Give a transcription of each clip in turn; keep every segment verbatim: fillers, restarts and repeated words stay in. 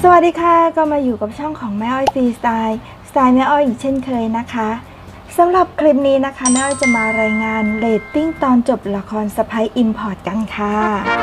สวัสดีค่ะก็มาอยู่กับช่องของแม่อ้อยฟรีสไตล์สไตล์แม่อ้อยอีกเช่นเคยนะคะสำหรับคลิปนี้นะคะแม่อ้อยจะมารายงานเรตติ้งตอนจบละครสะใภ้อิมพอร์ตกันค่ะ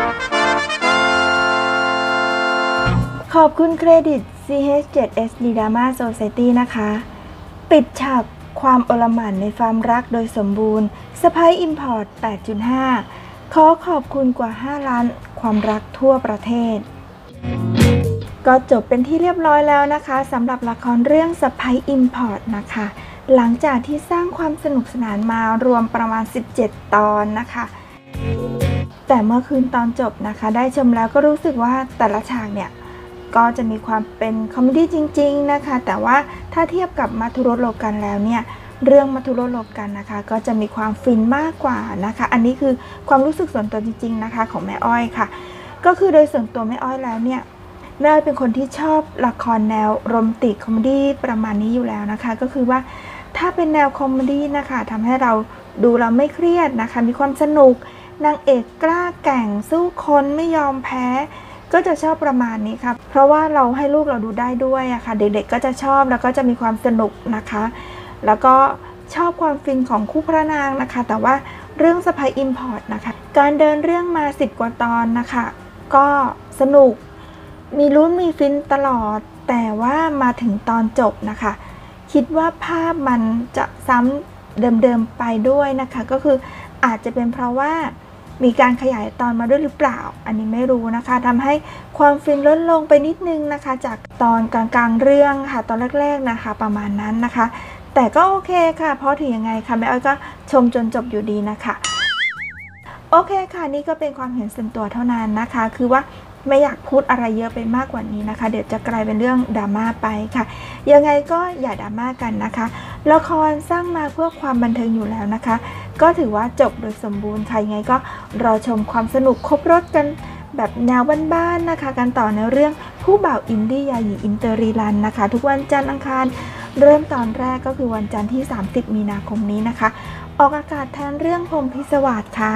ขอบคุณเครดิต ซี เอช เซเว่น ดี Drama Society นะคะปิดฉากความโอลหม่านในความรักโดยสมบูรณ์สะใภ้อิมพอร์ต แปดจุดห้า ขอขอบคุณกว่าห้าล้านความรักทั่วประเทศก็จบเป็นที่เรียบร้อยแล้วนะคะสำหรับละครเรื่องสะใภ้อิมพอร์ตนะคะหลังจากที่สร้างความสนุกสนานมารวมประมาณสิบเจ็ดตอนนะคะแต่เมื่อคืนตอนจบนะคะได้ชมแล้วก็รู้สึกว่าแต่ละฉากเนี่ยก็จะมีความเป็นคอมเมดี้จริงๆนะคะแต่ว่าถ้าเทียบกับมัทุรสโลกันแล้วเนี่ยเรื่องมัทุรสโลกันนะคะก็จะมีความฟินมากกว่านะคะอันนี้คือความรู้สึกส่วนตัวจริงๆนะคะของแม่อ้อยค่ะก็คือโดยส่วนตัวแม่อ้อยแล้วเนี่ยแม่อ้อยเป็นคนที่ชอบละครแนวโรแมนติกคอมเมดี้ประมาณนี้อยู่แล้วนะคะก็คือว่าถ้าเป็นแนวคอมเมดี้นะคะทำให้เราดูเราไม่เครียดนะคะมีความสนุกนางเอกกล้าแกร่งสู้คนไม่ยอมแพ้ก็จะชอบประมาณนี้ครับเพราะว่าเราให้ลูกเราดูได้ด้วยอะค่ะเด็กๆก็จะชอบแล้วก็จะมีความสนุกนะคะแล้วก็ชอบความฟินของคู่พระนางนะคะแต่ว่าเรื่องสะใภ้อิมพอร์ตนะคะการเดินเรื่องมาสิบกว่าตอนนะคะก็สนุกมีลุ้นมีฟินตลอดแต่ว่ามาถึงตอนจบนะคะคิดว่าภาพมันจะซ้ำเดิมๆไปด้วยนะคะก็คืออาจจะเป็นเพราะว่ามีการขยายตอนมาด้วยหรือเปล่าอันนี้ไม่รู้นะคะทำให้ความฟินลดลงไปนิดนึงนะคะจากตอนกลางๆเรื่องค่ะตอนแรกๆนะคะประมาณนั้นนะคะแต่ก็โอเคค่ะเพราะถึงยังไงค่ะแม่อ้อยก็ชมจนจบอยู่ดีนะคะโอเคค่ะนี่ก็เป็นความเห็นส่วนตัวเท่านั้นนะคะคือว่าไม่อยากพูดอะไรเยอะไปมากกว่านี้นะคะเดี๋ยวจะกลายเป็นเรื่องดราม่าไปค่ะยังไงก็อย่าดราม่ากันนะคะละครสร้างมาเพื่อความบันเทิงอยู่แล้วนะคะก็ถือว่าจบโดยสมบูรณ์ค่ะยังไงก็รอชมความสนุกครบรสกันแบบแนวบ้านๆนะคะกันต่อในเรื่องผู้บ่าวอินดี้ยาหยีอินเตอร์รีรันนะคะทุกวันจันทร์อังคารเริ่มตอนแรกก็คือวันจันทร์ที่สามสิบมีนาคมนี้นะคะออกอากาศแทนเรื่องพรหมพิศวาสค่ะ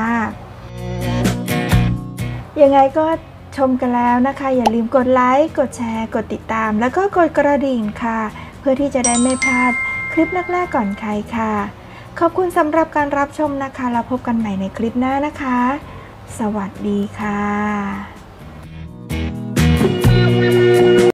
ยังไงก็ชมกันแล้วนะคะอย่าลืมกดไลค์กดแชร์กดติดตามแล้วก็กดกระดิ่งค่ะเพื่อที่จะได้ไม่พลาดคลิปแรกๆก่อนใครค่ะขอบคุณสำหรับการรับชมนะคะแล้วพบกันใหม่ในคลิปหน้านะคะสวัสดีค่ะ